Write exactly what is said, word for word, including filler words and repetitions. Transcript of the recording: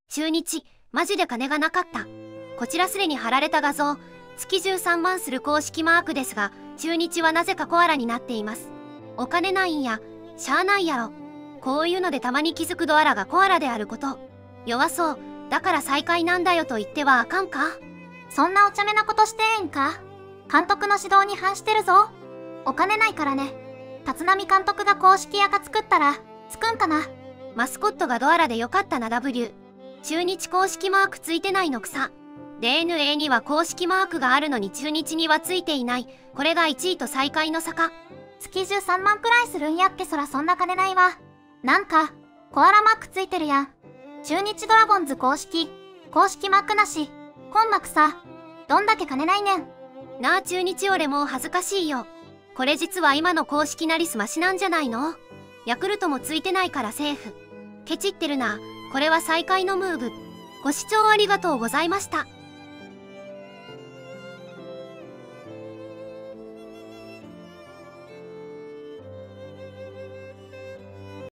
中日、マジで金がなかった。こちらすでに貼られた画像、月じゅうさんまんする公式マークですが、中日はなぜかコアラになっています。お金ないんや、しゃあないやろ。こういうのでたまに気づくドアラがコアラであること。弱そう、だから最下位なんだよと言ってはあかんか。 そんなお茶目なことしてえんか。監督の指導に反してるぞ。お金ないからね。立浪監督が公式赤作ったら、つくんかな。 マスコットがドアラでよかったな ダブリュー。中日公式マークついてないのくさ。ディーエヌエー には公式マークがあるのに中日にはついていない。これがいちいと最下位の差か。 月じゅうさんまんくらいするんやって。そらそんな金ないわ。なんか、コアラマークついてるやん。中日ドラゴンズ公式、公式マークなし。コンマクさ。どんだけ金ないねん。 なあ中日俺もう恥ずかしいよ。これ実は今の公式なりすましなんじゃないの？ヤクルトもついてないからセーフ。ケチってるな。これは最下位のムーブ。ご視聴ありがとうございました。